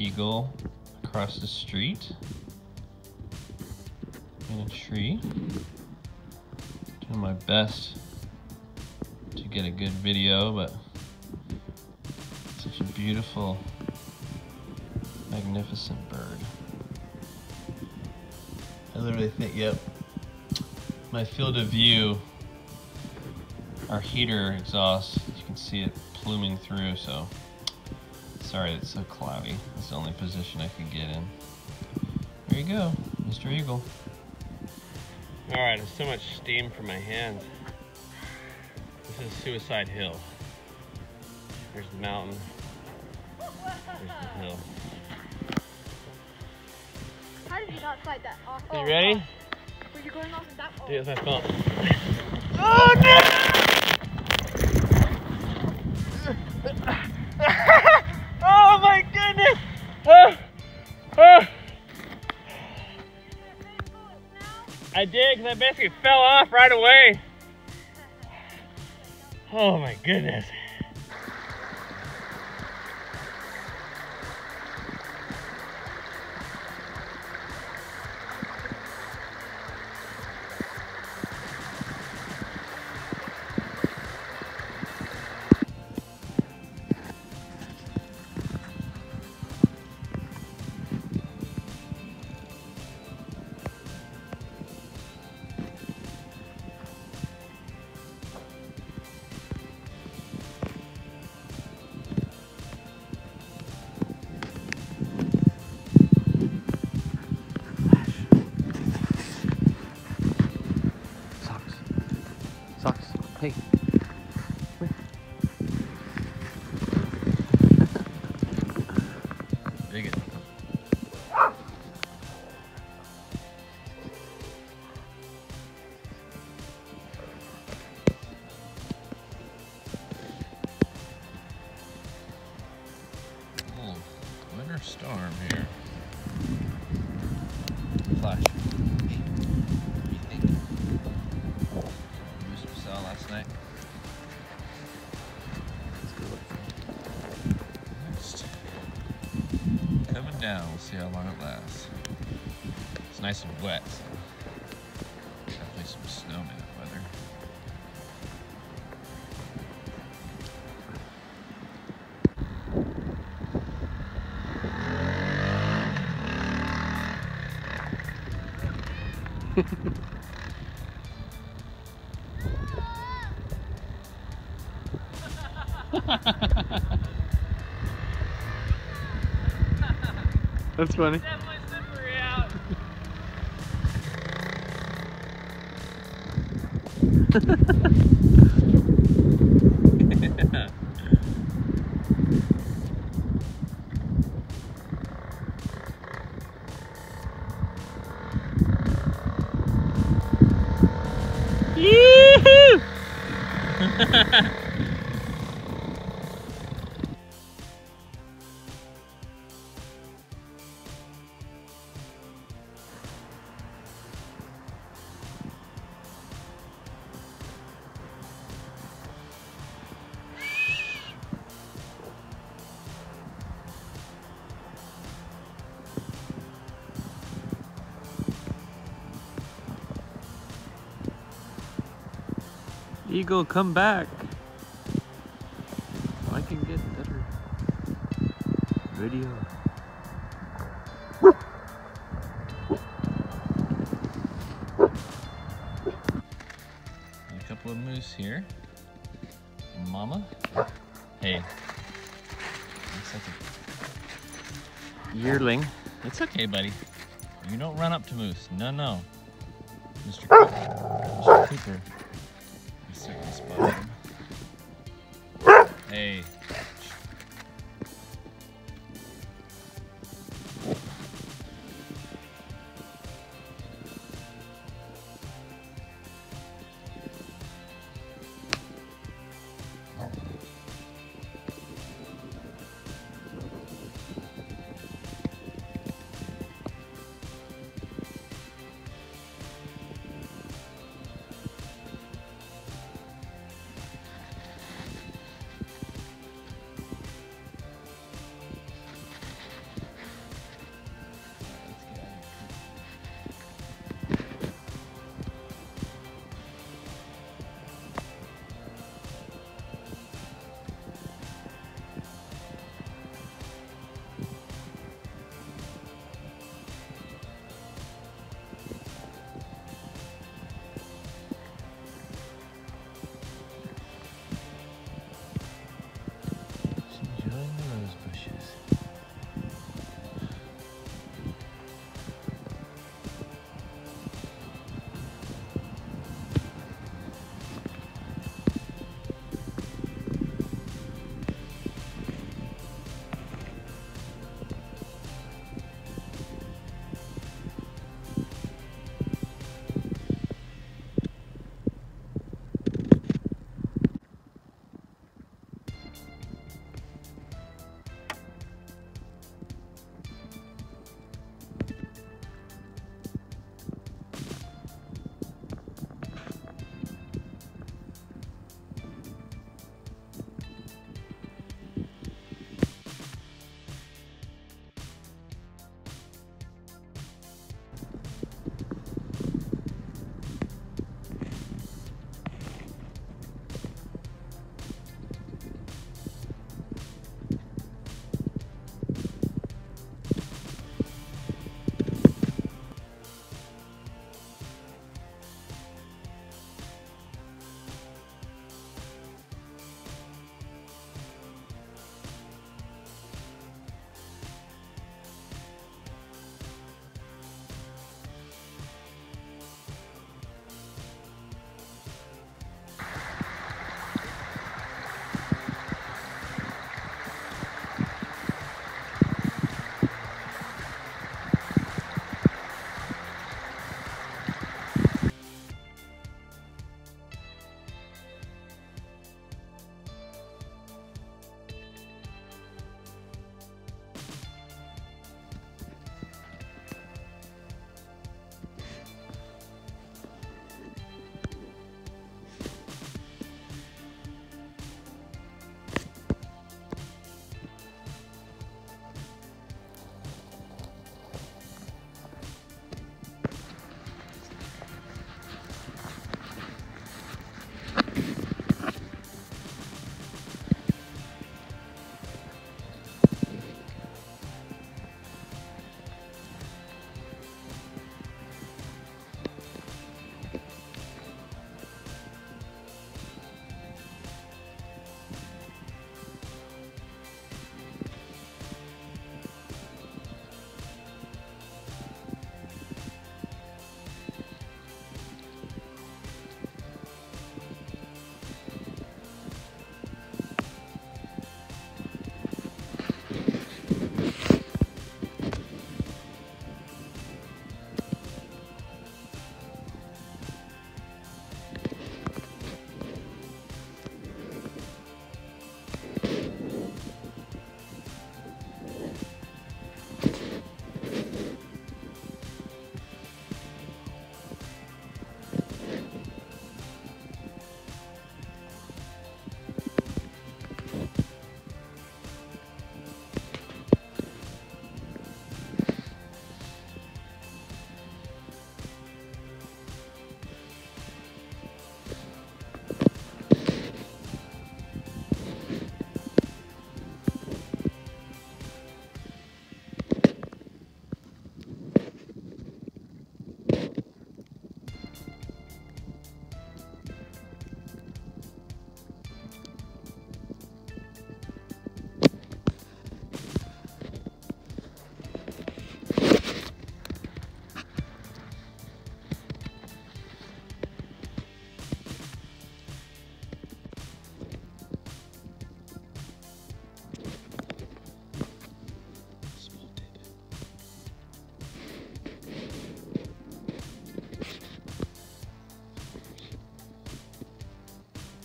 eagle across the street in a tree. Doing my best to get a good video, but such a beautiful, magnificent bird. I literally think, yep, my field of view, our heater exhaust, you can see it pluming through, so sorry it's so cloudy. It's the only position I could get in. There you go, Mr. Eagle. All right, there's so much steam from my hands. This is Suicide Hill. There's the mountain. There's the hill. How did you not slide that off? You ready? Were you going off in that? Oh. Dude, that's my phone. Oh no! Oh my goodness! I did, because I basically fell off right away. Oh my goodness. Socks. Hey. Wait. Dig it. Oh, winter storm here. Flash. Last night. Let's go look. Next. Coming down, we'll see how long it lasts. It's nice and wet, so definitely some snowman weather. That's funny. Definitely slippery out. Yee-hoo! Eagle, come back. I can get better video. A couple of moose here. Mama. Hey. Looks like a yearling. It's okay, buddy. You don't run up to moose. No, no. Mr. Cooper. Mr. Cooper. Certainly spotted him. Hey.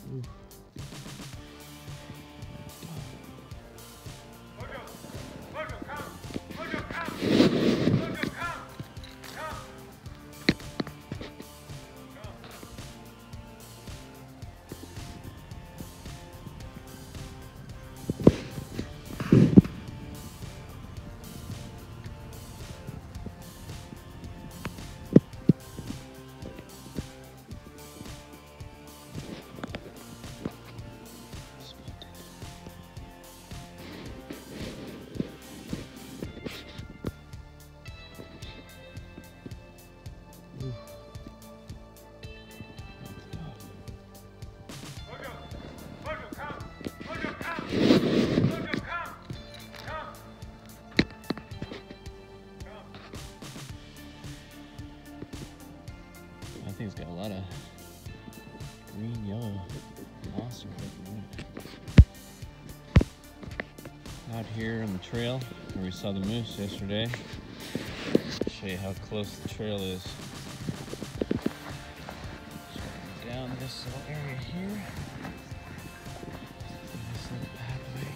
I think it's got a lot of green, yellow moss or whatever. Out here on the trail where we saw the moose yesterday. I'll show you how close the trail is. Down this little area here. This little pathway.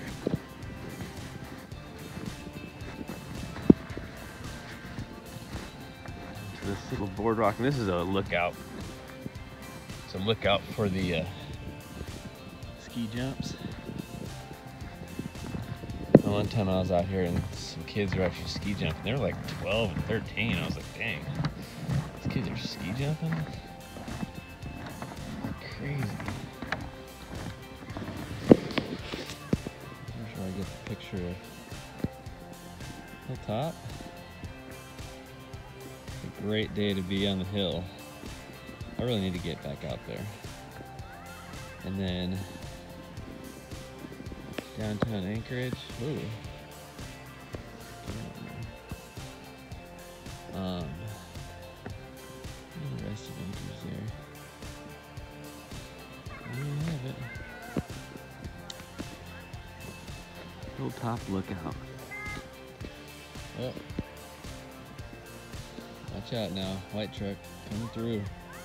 To this little boardwalk, and this is a lookout. It's a lookout for the ski jumps. One time I was out here and some kids were actually ski jumping. They were like 12 and 13. I was like, dang, these kids are ski jumping? Crazy. Here's where I get the picture of hilltop. It's a great day to be on the hill. I really need to get back out there. And then downtown Anchorage. Ooh. The rest of Anchorage there. There you have it. Hilltop lookout. Oh. Watch out now. White truck coming through.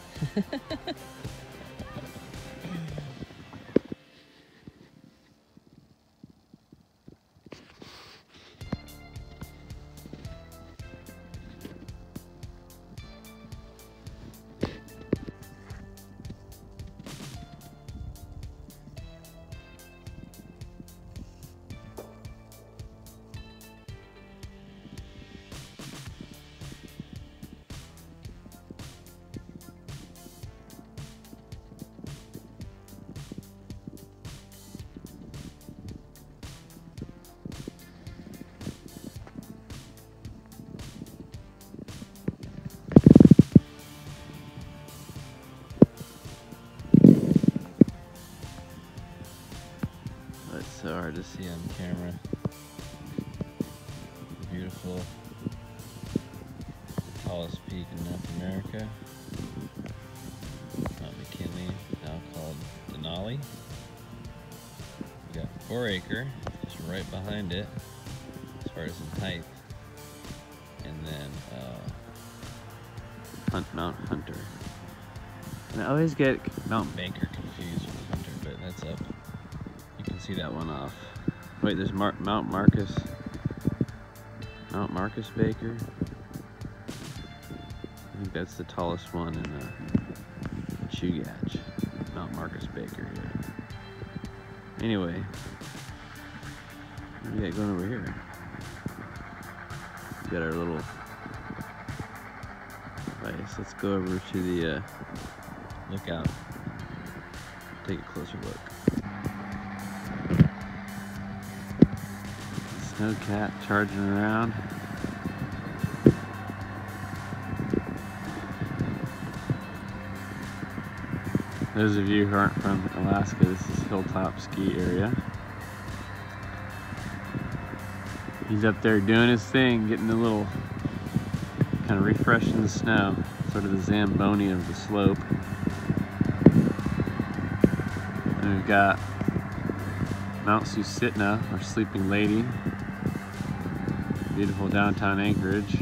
So hard to see on camera. Beautiful, tallest peak in North America. Mount McKinley, now called Denali. We got 4 Acre, just right behind it, as far as in height. And then Mount Hunter. And I always get Mount Baker confused with Hunter, but that's up. See that one off. Wait, there's Mount Marcus Baker. I think that's the tallest one in Chugach. Mount Marcus Baker, yeah. Anyway, what do we got going over here? We got our little device. Let's go over to the lookout. Take a closer look. Snowcat charging around. Those of you who aren't from Alaska, this is Hilltop Ski Area. He's up there doing his thing, getting a little, kind of refreshing the snow, sort of the Zamboni of the slope. And we've got Mount Susitna, our Sleeping Lady. Beautiful downtown Anchorage.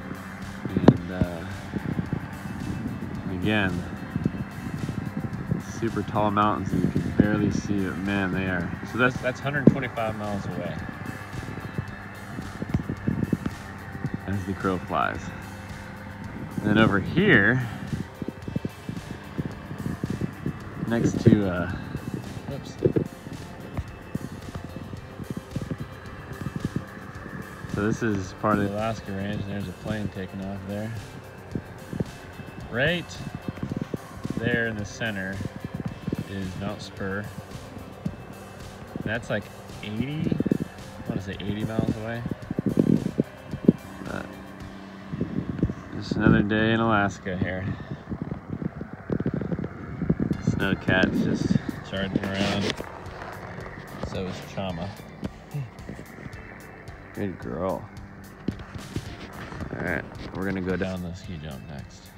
And again, super tall mountains and you can barely see it. Man, they are. So that's 125 miles away as the crow flies. And then over here, next to, oops. So this is part of the Alaska Range, and there's a plane taking off there. Right there in the center is Mount Spur. That's like 80, I want to say 80 miles away. But just another day in Alaska here. Snowcat's just charging around. So is Chama. Good girl. All right, we're gonna go down the ski jump next.